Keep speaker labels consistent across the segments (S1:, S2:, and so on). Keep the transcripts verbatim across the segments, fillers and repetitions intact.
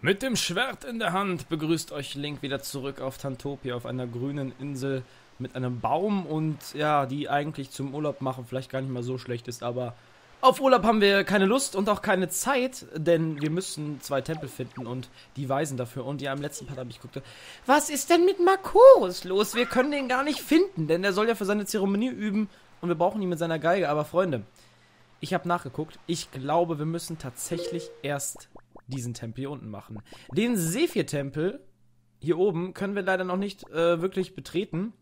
S1: Mit dem Schwert in der Hand begrüßt euch Link wieder zurück auf Tantopia, auf einer grünen Insel mit einem Baum und ja, die eigentlich zum Urlaub machen vielleicht gar nicht mal so schlecht ist, aber auf Urlaub haben wir keine Lust und auch keine Zeit, denn wir müssen zwei Tempel finden und die weisen dafür. Und ja, im letzten Part habe ich geguckt, was ist denn mit Makoros los? Wir können den gar nicht finden, denn der soll ja für seine Zeremonie üben und wir brauchen ihn mit seiner Geige. Aber Freunde, ich habe nachgeguckt, ich glaube, wir müssen tatsächlich erst diesen Tempel hier unten machen. Den Sephir-Tempel hier oben können wir leider noch nicht äh, wirklich betreten.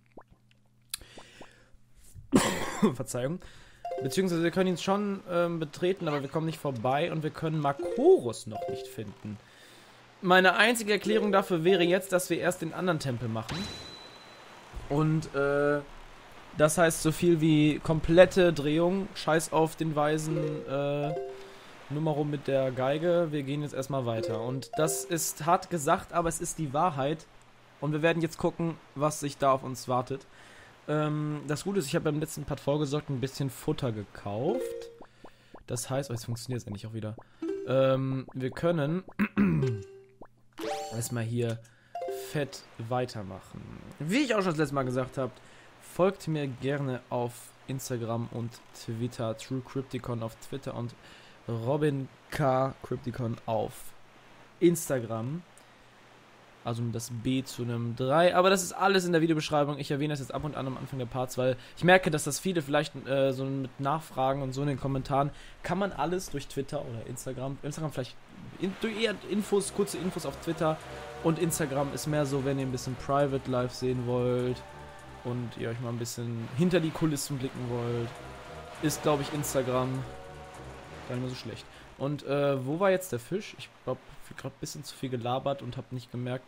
S1: Verzeihung. Beziehungsweise wir können ihn schon ähm, betreten, aber wir kommen nicht vorbei und wir können Makoros noch nicht finden. Meine einzige Erklärung dafür wäre jetzt, dass wir erst den anderen Tempel machen. Und äh, das heißt so viel wie komplette Drehung, scheiß auf den weisen äh, Nummer rum mit der Geige, wir gehen jetzt erstmal weiter. Und das ist hart gesagt, aber es ist die Wahrheit. Und wir werden jetzt gucken, was sich da auf uns wartet. Ähm, das Gute ist, ich habe beim letzten Part vorgesorgt ein bisschen Futter gekauft. Das heißt, oh, jetzt funktioniert es endlich auch wieder. Ähm, wir können erstmal hier fett weitermachen. Wie ich auch schon das letzte Mal gesagt habe, folgt mir gerne auf Instagram und Twitter, TrueCrypticon auf Twitter und Robin K. Crypticon auf Instagram. Also das B zu einem drei. Aber das ist alles in der Videobeschreibung. Ich erwähne das jetzt ab und an am Anfang der Parts, weil ich merke, dass das viele vielleicht äh, so mit Nachfragen und so in den Kommentaren, kann man alles durch Twitter oder Instagram, Instagram vielleicht in, eher Infos, kurze Infos auf Twitter und Instagram ist mehr so, wenn ihr ein bisschen Private Live sehen wollt und ihr euch mal ein bisschen hinter die Kulissen blicken wollt, ist, glaube ich, Instagram gar nicht mehr so schlecht. Und äh, wo war jetzt der Fisch? Ich glaube, ich habe gerade ein bisschen zu viel gelabert und habe nicht gemerkt,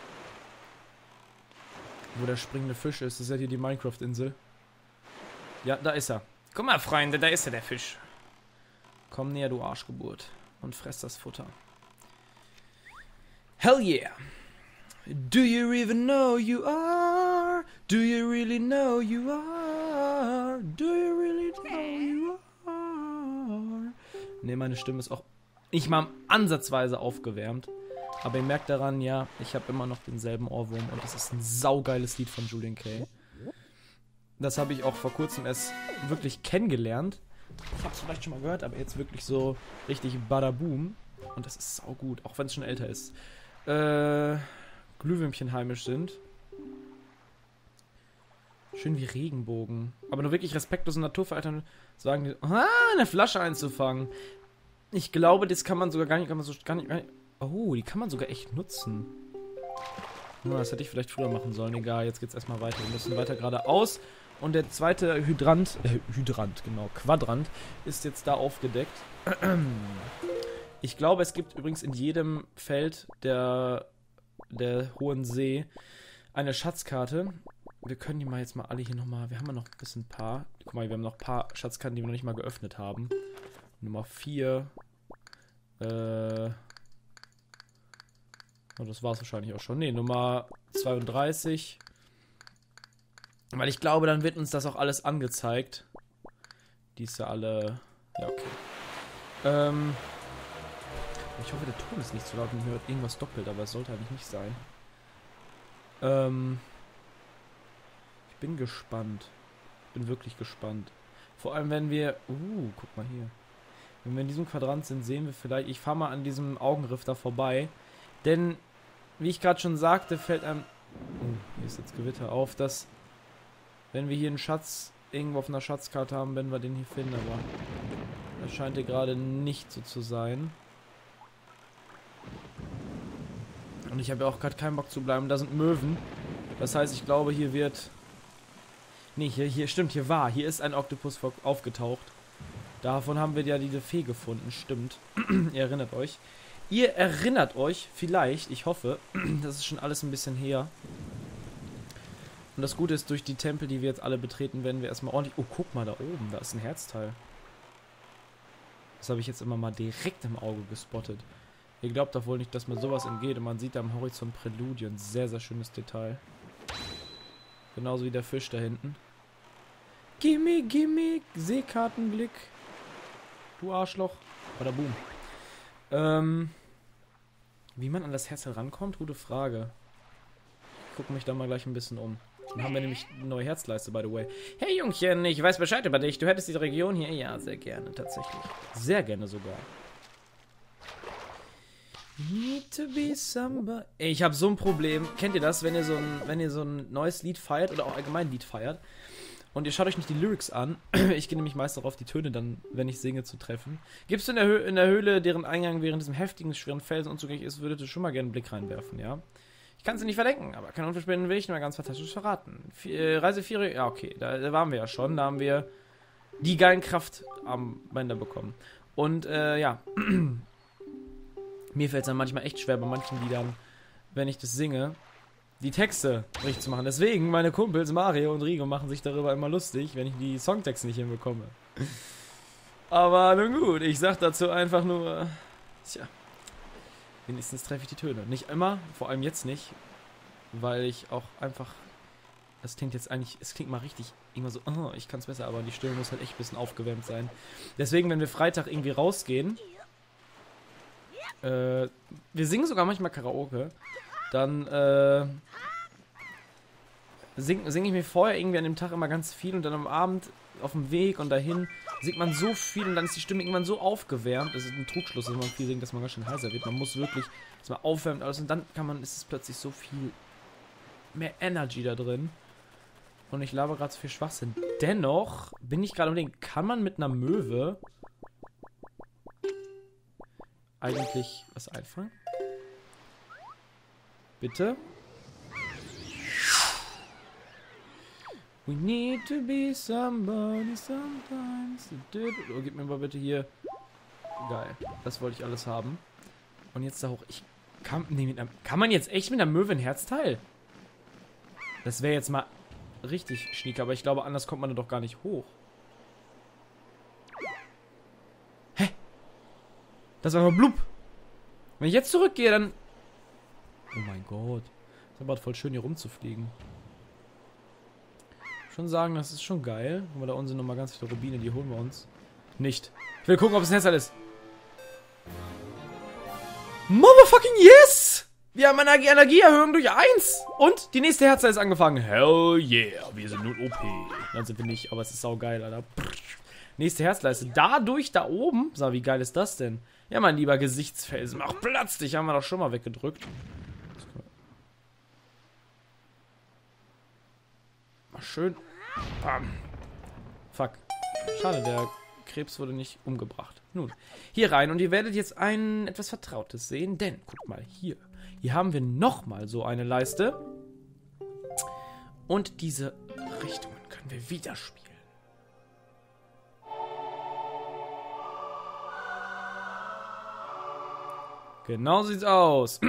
S1: wo der springende Fisch ist. Das ist ja hier die Minecraft-Insel. Ja, da ist er. Guck mal, Freunde, da ist er, der Fisch. Komm näher, du Arschgeburt. Und fress das Futter. Hell yeah! Do you even know you are? Do you really know you are? Do you really know you are? Ne, meine Stimme ist auch nicht mal ansatzweise aufgewärmt. Aber ihr merkt daran, ja, ich habe immer noch denselben Ohrwurm und das ist ein saugeiles Lied von Julian Kay. Das habe ich auch vor kurzem erst wirklich kennengelernt. Ich habe es vielleicht schon mal gehört, aber jetzt wirklich so richtig badaboom. Und das ist saugut, auch wenn es schon älter ist. Äh, Glühwürmchen heimisch sind. Schön wie Regenbogen. Aber nur wirklich respektlose Naturvereiter sagen die, ah, eine Flasche einzufangen. Ich glaube, das kann man sogar gar nicht, kann man so gar nicht, gar nicht. Oh, die kann man sogar echt nutzen. Oh, das hätte ich vielleicht früher machen sollen. Egal, jetzt geht's erstmal weiter. Wir müssen weiter geradeaus. Und der zweite Hydrant, äh, Hydrant, genau, Quadrant, ist jetzt da aufgedeckt. Ich glaube, es gibt übrigens in jedem Feld der, der Hohen See eine Schatzkarte. Wir können die mal jetzt mal alle hier nochmal, wir haben ja noch ein bisschen ein paar. Guck mal, wir haben noch ein paar Schatzkarten, die wir noch nicht mal geöffnet haben. Nummer vier. Äh. Oh, das war es wahrscheinlich auch schon. Ne, Nummer zweiunddreißig. Weil ich glaube, dann wird uns das auch alles angezeigt. Die ist ja alle. Ja, okay. Ähm. Ich hoffe, der Ton ist nicht zu laut und hört irgendwas doppelt, aber es sollte eigentlich nicht sein. Ähm. Ich bin gespannt. Bin wirklich gespannt. Vor allem, wenn wir. Uh, guck mal hier. Wenn wir in diesem Quadrant sind, sehen wir vielleicht. Ich fahre mal an diesem Augenriff da vorbei. Denn, wie ich gerade schon sagte, fällt einem. Oh, hier ist jetzt Gewitter auf, dass. Wenn wir hier einen Schatz irgendwo auf einer Schatzkarte haben, wenn wir den hier finden, aber. Das scheint hier gerade nicht so zu sein. Und ich habe ja auch gerade keinen Bock zu bleiben. Da sind Möwen. Das heißt, ich glaube, hier wird. Nee, hier, hier stimmt, hier war. Hier ist ein Oktopus aufgetaucht. Davon haben wir ja diese Fee gefunden, stimmt. Ihr erinnert euch. Ihr erinnert euch, vielleicht, ich hoffe, das ist schon alles ein bisschen her. Und das Gute ist, durch die Tempel, die wir jetzt alle betreten, werden wir erstmal ordentlich... Oh, guck mal da oben, da ist ein Herzteil. Das habe ich jetzt immer mal direkt im Auge gespottet. Ihr glaubt doch wohl nicht, dass mir sowas entgeht. Und man sieht da am Horizont Präludien. Sehr, sehr schönes Detail. Genauso wie der Fisch da hinten. Gimme, gimme, Seekartenblick. Du Arschloch. Oder boom. Ähm, Wie man an das Herz herankommt? Gute Frage. Ich gucke mich da mal gleich ein bisschen um. Dann haben wir nämlich eine neue Herzleiste, by the way. Hey Jungchen, ich weiß Bescheid über dich. Du hättest diese Region hier? Ja, sehr gerne, tatsächlich. Sehr gerne sogar. Need to be somebody. Ey, ich habe so ein Problem. Kennt ihr das, wenn ihr so ein, wenn ihr so ein neues Lied feiert oder auch allgemein ein Lied feiert und ihr schaut euch nicht die Lyrics an? Ich gehe nämlich meist darauf, die Töne dann, wenn ich singe, zu treffen. Gibst du in der, Hö in der Höhle, deren Eingang während diesem heftigen, schweren Felsen unzugänglich ist, würdest du schon mal gerne einen Blick reinwerfen, ja? Ich kann sie nicht verdenken, aber kein Unverspinnen will ich nur ganz fantastisch verraten. V äh, Reise vier, ja okay, da, da waren wir ja schon, da haben wir die geilen Kraftarmbänder bekommen. Und äh, ja, mir fällt es dann manchmal echt schwer bei manchen Liedern, wenn ich das singe, die Texte richtig zu machen. Deswegen, meine Kumpels Mario und Rigo machen sich darüber immer lustig, wenn ich die Songtexte nicht hinbekomme. Aber nun gut, ich sag dazu einfach nur, tja, wenigstens treffe ich die Töne. Nicht immer, vor allem jetzt nicht, weil ich auch einfach, das klingt jetzt eigentlich, es klingt mal richtig, immer so, oh, ich kann es besser, aber die Stimme muss halt echt ein bisschen aufgewärmt sein. Deswegen, wenn wir Freitag irgendwie rausgehen, äh, wir singen sogar manchmal Karaoke, dann, äh, singe sing ich mir vorher irgendwie an dem Tag immer ganz viel und dann am Abend auf dem Weg und dahin singt man so viel und dann ist die Stimme irgendwann so aufgewärmt. Das ist ein Trugschluss, dass man viel singt, dass man ganz schön heiser wird. Man muss wirklich, dass man aufwärmt alles und dann kann man, ist es plötzlich so viel mehr Energy da drin. Und ich laber gerade so viel Schwachsinn. Dennoch bin ich gerade am Denken, kann man mit einer Möwe eigentlich was einfangen? Bitte? We need to be somebody sometimes. Oh, gib mir mal bitte hier. Geil. Das wollte ich alles haben. Und jetzt da hoch. Ich kann, nee, mit einem, kann man jetzt echt mit einer Möwe ein Herzteil? Das wäre jetzt mal richtig schniek, aber ich glaube, anders kommt man da doch gar nicht hoch. Hä? Das war mal blub. Wenn ich jetzt zurückgehe, dann... Oh mein Gott. Ist aber voll schön, hier rumzufliegen. Schon sagen, das ist schon geil. Aber da unten sind nochmal ganz viele Rubine, die holen wir uns. Nicht. Ich will gucken, ob es ein Herzteil ist. Motherfucking yes! Wir haben eine Energieerhöhung durch eins. Und die nächste Herzteil ist angefangen. Hell yeah. Wir sind nun O P. Dann sind wir nicht, aber es ist saugeil, Alter. Nächste Herzleiste. Dadurch da oben. So, wie geil ist das denn? Ja, mein lieber Gesichtsfelsen. Mach Platz. Dich haben wir doch schon mal weggedrückt. Mal schön. Bam. Fuck. Schade, der Krebs wurde nicht umgebracht. Nun, hier rein und ihr werdet jetzt ein etwas Vertrautes sehen, denn, guckt mal, hier. Hier haben wir nochmal so eine Leiste. Und diese Richtungen können wir wieder spielen. Genau sieht's aus.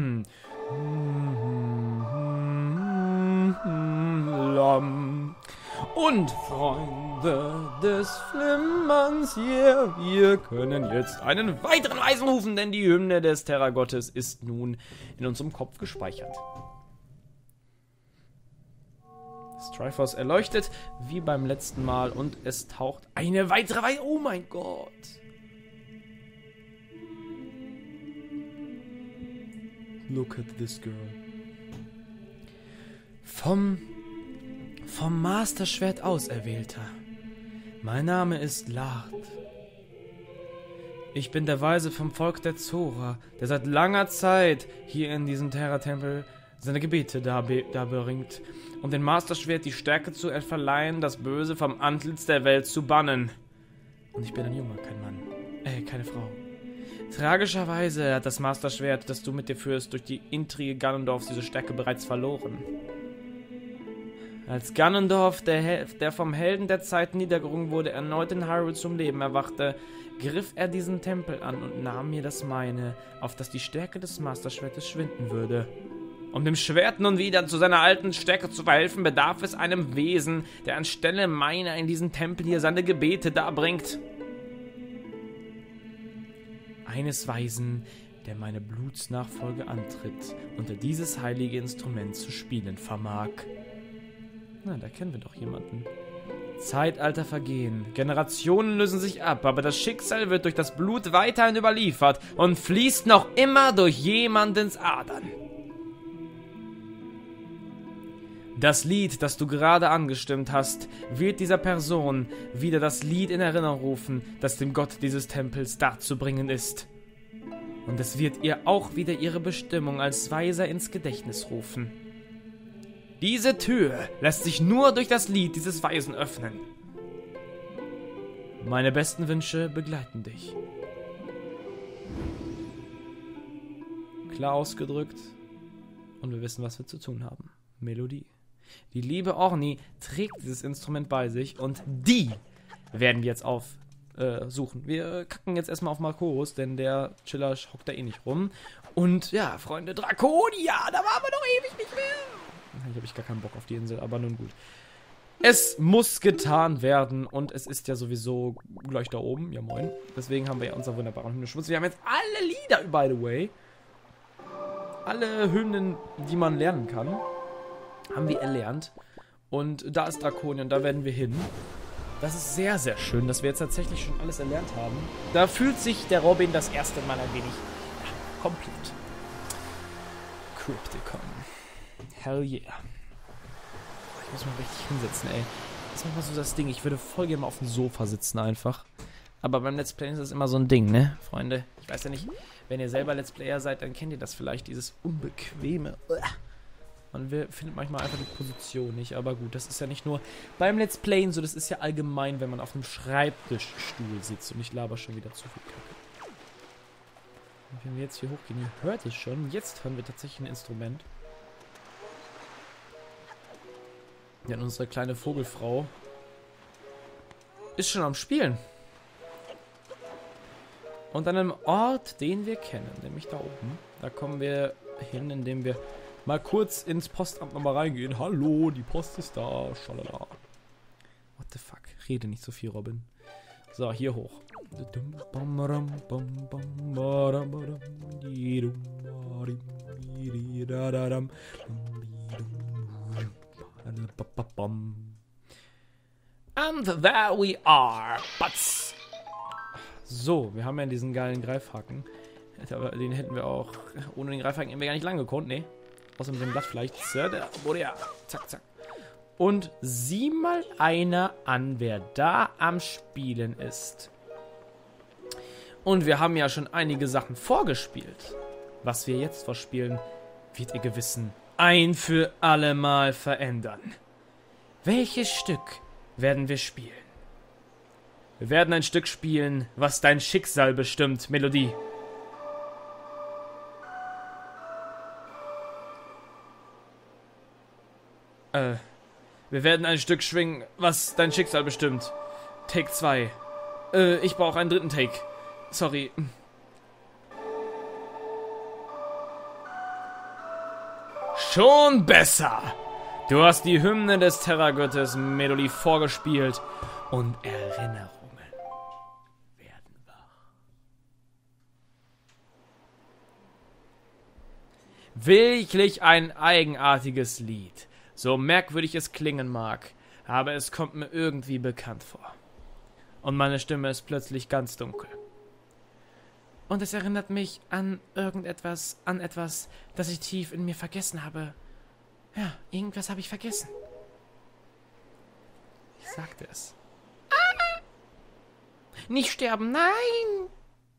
S1: Und Freunde des Flimmerns, yeah, wir können jetzt einen weiteren Weisen rufen, denn die Hymne des Terragottes ist nun in unserem Kopf gespeichert. Das Triforce erleuchtet wie beim letzten Mal und es taucht eine weitere Weise. Oh mein Gott! Look at this girl. Vom Vom Masterschwert Auserwählter. Mein Name ist Lard. Ich bin der Weise vom Volk der Zora, der seit langer Zeit hier in diesem Terra-Tempel seine Gebete darbringt, um dem Masterschwert die Stärke zu verleihen, das Böse vom Antlitz der Welt zu bannen. Und ich bin ein Junge, kein Mann. Äh, keine Frau. Tragischerweise hat das Masterschwert, das du mit dir führst, durch die Intrige Ganondorfs diese Stärke bereits verloren. Als Ganondorf, der, Hel der vom Helden der Zeit niedergerungen wurde, erneut in Hyrule zum Leben erwachte, griff er diesen Tempel an und nahm mir das meine, auf das die Stärke des Masterschwertes schwinden würde. Um dem Schwert nun wieder zu seiner alten Stärke zu verhelfen, bedarf es einem Wesen, der anstelle meiner in diesem Tempel hier seine Gebete darbringt. Eines Weisen, der meine Blutsnachfolge antritt und der dieses heilige Instrument zu spielen vermag. Na, da kennen wir doch jemanden. Zeitalter vergehen, Generationen lösen sich ab, aber das Schicksal wird durch das Blut weiterhin überliefert und fließt noch immer durch jemandens Adern. Das Lied, das du gerade angestimmt hast, wird dieser Person wieder das Lied in Erinnerung rufen, das dem Gott dieses Tempels darzubringen ist. Und es wird ihr auch wieder ihre Bestimmung als Weiser ins Gedächtnis rufen. Diese Tür lässt sich nur durch das Lied dieses Weisen öffnen. Meine besten Wünsche begleiten dich. Klar ausgedrückt. Und wir wissen, was wir zu tun haben. Melodie. Die liebe Orni trägt dieses Instrument bei sich und die werden wir jetzt aufsuchen. Äh, wir kacken jetzt erstmal auf Marcos, denn der Chiller hockt da eh nicht rum. Und ja, Freunde, Draconia, da waren wir doch ewig nicht mehr. Eigentlich habe ich gar keinen Bock auf die Insel, aber nun gut. Es muss getan werden und es ist ja sowieso gleich da oben. Ja, moin. Deswegen haben wir ja unseren wunderbaren Hymnenschwutz. Wir haben jetzt alle Lieder, by the way. Alle Hymnen, die man lernen kann, haben wir erlernt. Und da ist Draconia und da werden wir hin. Das ist sehr, sehr schön, dass wir jetzt tatsächlich schon alles erlernt haben. Da fühlt sich der Robin das erste Mal ein wenig ja, komplett. Crypticon. Hell yeah. Ich muss mal richtig hinsetzen, ey. Das ist manchmal so das Ding. Ich würde voll gerne mal auf dem Sofa sitzen einfach. Aber beim Let's Play ist das immer so ein Ding, ne, Freunde? Ich weiß ja nicht, wenn ihr selber Let's Player seid, dann kennt ihr das vielleicht, dieses unbequeme. Man will, findet manchmal einfach die Position nicht. Aber gut, das ist ja nicht nur beim Let's Playen so, das ist ja allgemein, wenn man auf einem Schreibtischstuhl sitzt. Und ich laber schon wieder zu viel Kacke. Und wenn wir jetzt hier hochgehen, ihr hört es schon. Jetzt hören wir tatsächlich ein Instrument. Ja, und unsere kleine Vogelfrau ist schon am Spielen. Und an einem Ort, den wir kennen, nämlich da oben. Da kommen wir hin, indem wir mal kurz ins Postamt nochmal reingehen. Hallo, die Post ist da. Schalala. What the fuck? Rede nicht so viel, Robin. So, hier hoch. And there we are. Batz. So, wir haben ja diesen geilen Greifhaken. Den hätten wir auch ohne den Greifhaken hätten wir gar nicht lang gekonnt, ne? Außer mit dem Blatt vielleicht. Ja, zack, zack. Und sieh mal einer an, wer da am Spielen ist. Und wir haben ja schon einige Sachen vorgespielt. Was wir jetzt vorspielen, wird ihr Gewissen ein für alle Mal verändern. Welches Stück werden wir spielen? Wir werden ein Stück spielen, was dein Schicksal bestimmt, Melodie. Äh, wir werden ein Stück schwingen, was dein Schicksal bestimmt. Take zwei. Äh, ich brauche einen dritten Take. Sorry. Schon besser. Du hast die Hymne des Terragötters Melodie vorgespielt und Erinnerungen werden wach. Wirklich ein eigenartiges Lied. So merkwürdig es klingen mag, aber es kommt mir irgendwie bekannt vor. Und meine Stimme ist plötzlich ganz dunkel. Und es erinnert mich an irgendetwas, an etwas, das ich tief in mir vergessen habe. Ja, irgendwas habe ich vergessen. Ich sagte es. Ah! Nicht sterben, nein!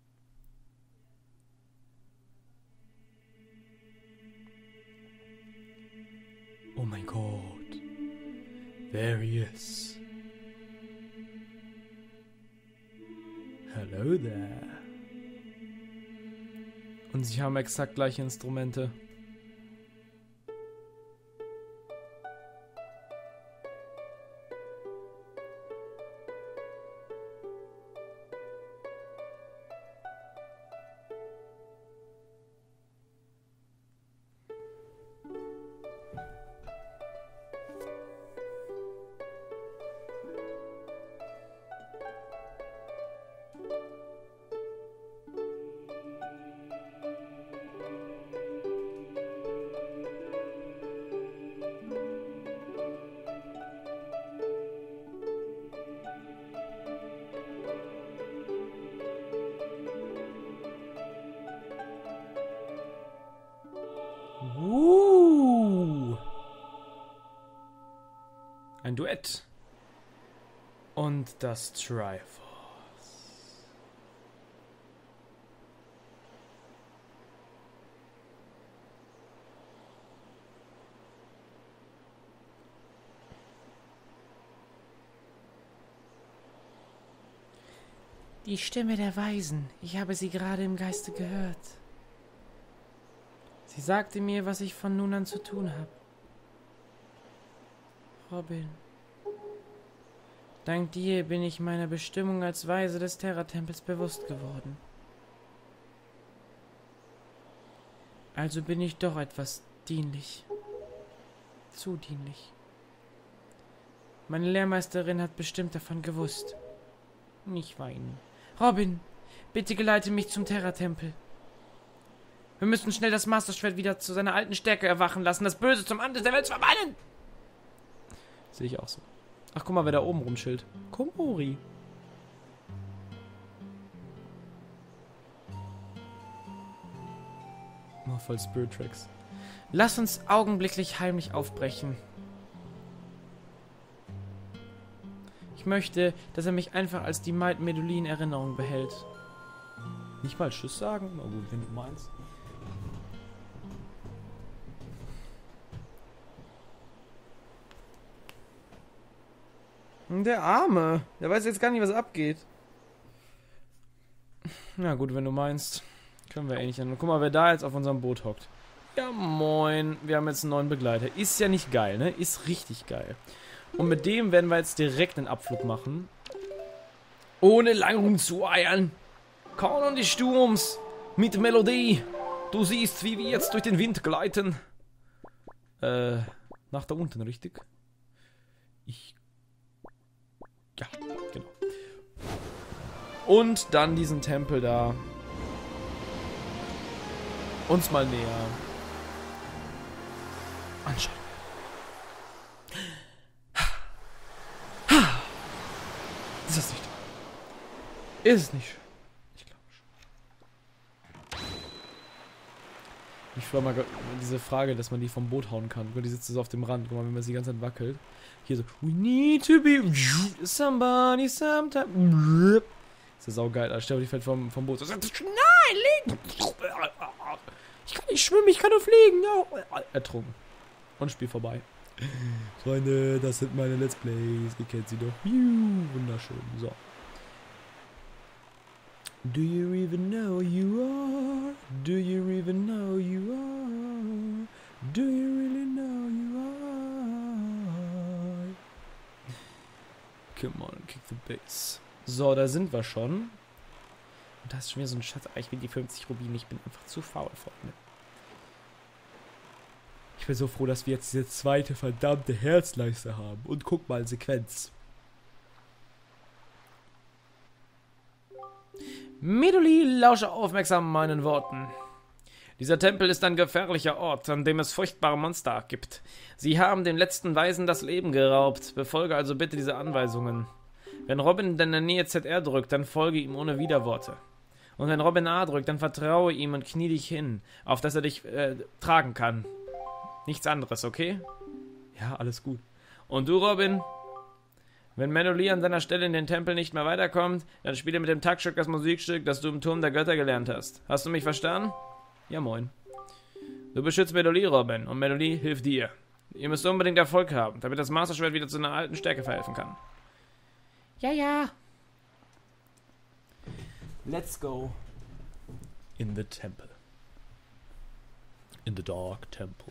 S1: Oh mein Gott. There he is. Hello there. Und sie haben exakt gleiche Instrumente. Uh. Ein Duett. Und das Triforce. Die Stimme der Weisen. Ich habe sie gerade im Geiste gehört. Sie sagte mir, was ich von nun an zu tun habe. Robin. Dank dir bin ich meiner Bestimmung als Weise des Terra-Tempels bewusst geworden. Also bin ich doch etwas dienlich. Zu dienlich. Meine Lehrmeisterin hat bestimmt davon gewusst. Nicht weinen. Robin, bitte geleite mich zum Terra-Tempel. Wir müssen schnell das Masterschwert wieder zu seiner alten Stärke erwachen lassen, das Böse zum Antlitz der Welt verbannen! Sehe ich auch so. Ach, guck mal, wer da oben rumschillt. Komori. Oh, voll Spirit Tracks. Lass uns augenblicklich heimlich aufbrechen. Ich möchte, dass er mich einfach als die Maid Medulli in Erinnerung behält. Nicht mal Tschüss sagen? Na gut, wenn du meinst. Der Arme. Der weiß jetzt gar nicht, was abgeht. Na gut, wenn du meinst. Können wir eh nicht. Guck mal, wer da jetzt auf unserem Boot hockt. Ja, moin. Wir haben jetzt einen neuen Begleiter. Ist ja nicht geil, ne? Ist richtig geil. Und mit dem werden wir jetzt direkt einen Abflug machen. Ohne lang rumzueiern. Kanon des Sturms. Mit Melodie. Du siehst, wie wir jetzt durch den Wind gleiten. Äh, nach da unten, richtig? Ich... Ja, genau. Und dann diesen Tempel da. Uns mal näher anschauen. Ist das nicht? Ist es nicht schön? Ich glaube schon. Ich frage mal diese Frage, dass man die vom Boot hauen kann. Die sitzt so auf dem Rand. Guck mal, wenn man sie die ganze Zeit wackelt. Hier so. We need to be somebody sometime. Das ist saugeil. Da sterbe ich fällt vom, vom Boot. So, nein, liegen! Ich kann nicht schwimmen, ich kann nur fliegen. Ertrunken. Und Spiel vorbei. Freunde, das sind meine Let's Plays. Ihr kennt sie doch. Wunderschön. So. Do you even know you are? Do you even know you are? Do you really know you are? Come on, kick the bass. So, da sind wir schon. Und da ist schon wieder so ein Schatz. Ich will die fünfzig Rubine. Ich bin einfach zu faul, Freunde. Ich bin so froh, dass wir jetzt diese zweite verdammte Herzleiste haben. Und guck mal, Sequenz. Medulli, lausche aufmerksam meinen Worten. Dieser Tempel ist ein gefährlicher Ort, an dem es furchtbare Monster gibt. Sie haben den letzten Weisen das Leben geraubt. Befolge also bitte diese Anweisungen. Wenn Robin in deiner Nähe Z R drückt, dann folge ihm ohne Widerworte. Und wenn Robin A drückt, dann vertraue ihm und knie dich hin, auf dass er dich äh, tragen kann. Nichts anderes, okay? Ja, alles gut. Und du, Robin? Wenn Medulli an seiner Stelle in den Tempel nicht mehr weiterkommt, dann spiele mit dem Taktstück das Musikstück, das du im Turm der Götter gelernt hast. Hast du mich verstanden? Ja, moin. Du beschützt Medulli, Robin, und Medulli hilft dir. Ihr müsst unbedingt Erfolg haben, damit das Masterschwert wieder zu einer alten Stärke verhelfen kann. Ja, ja. Let's go. In the temple. In the dark temple.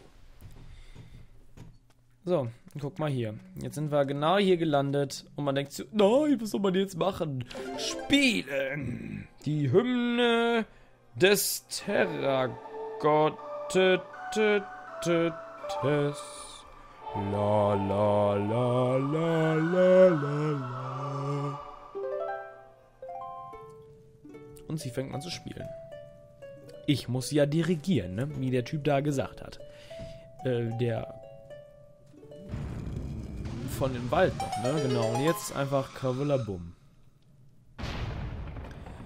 S1: So, guck mal hier. Jetzt sind wir genau hier gelandet und man denkt so, nein, was soll man jetzt machen? Spielen! Die Hymne des Terragottes. La la la la la la la. Und sie fängt an zu spielen. Ich muss ja dirigieren, ne? Wie der Typ da gesagt hat. Äh, der von dem Wald noch, ne? Genau. Und jetzt einfach Kavulabum.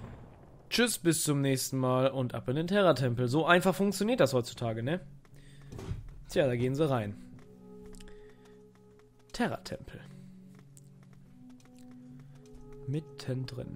S1: Tschüss, bis zum nächsten Mal und ab in den Terra-Tempel. So einfach funktioniert das heutzutage, ne? Tja, da gehen sie rein. Terra-Tempel. Mittendrin.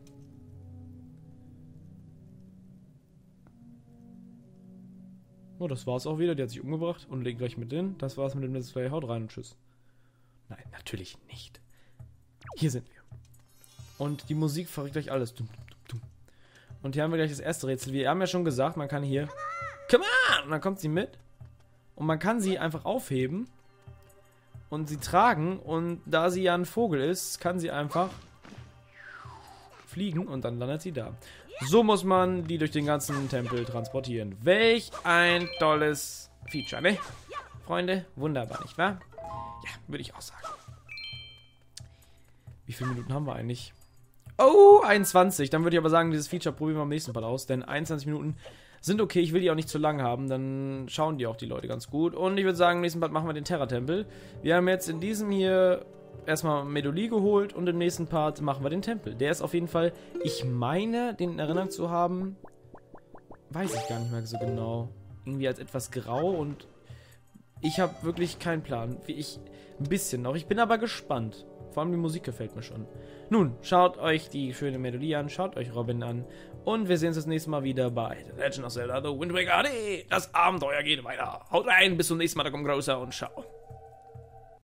S1: Oh, das war's auch wieder. Die hat sich umgebracht und legt gleich mit hin. Das war's mit dem Let's Play. Haut rein und tschüss. Nein, natürlich nicht. Hier sind wir. Und die Musik verrückt gleich alles. Dum, dum, dum. Und hier haben wir gleich das erste Rätsel. Wir haben ja schon gesagt, man kann hier... Come on! Und dann kommt sie mit. Und man kann sie einfach aufheben. Und sie tragen. Und da sie ja ein Vogel ist, kann sie einfach fliegen. Und dann landet sie da. So muss man die durch den ganzen Tempel transportieren. Welch ein tolles Feature, ne? Freunde, wunderbar, nicht wahr? Ja, würde ich auch sagen. Wie viele Minuten haben wir eigentlich? Oh, einundzwanzig. Dann würde ich aber sagen, dieses Feature probieren wir am nächsten Mal aus. Denn einundzwanzig Minuten sind okay. Ich will die auch nicht zu lang haben. Dann schauen die auch die Leute ganz gut. Und ich würde sagen, im nächsten Part machen wir den Terra-Tempel. Wir haben jetzt in diesem hier erstmal Medoli geholt. Und im nächsten Part machen wir den Tempel. Der ist auf jeden Fall, ich meine, den in Erinnerung zu haben, weiß ich gar nicht mehr so genau. Irgendwie als etwas grau und ich habe wirklich keinen Plan. Wie ich, ein bisschen noch. Ich bin aber gespannt. Vor allem die Musik gefällt mir schon. Nun, schaut euch die schöne Melodie an, schaut euch Robin an und wir sehen uns das nächste Mal wieder bei The Legend of Zelda: The Wind Waker. Das Abenteuer geht weiter. Haut rein, bis zum nächsten Mal, da kommt Großer und ciao.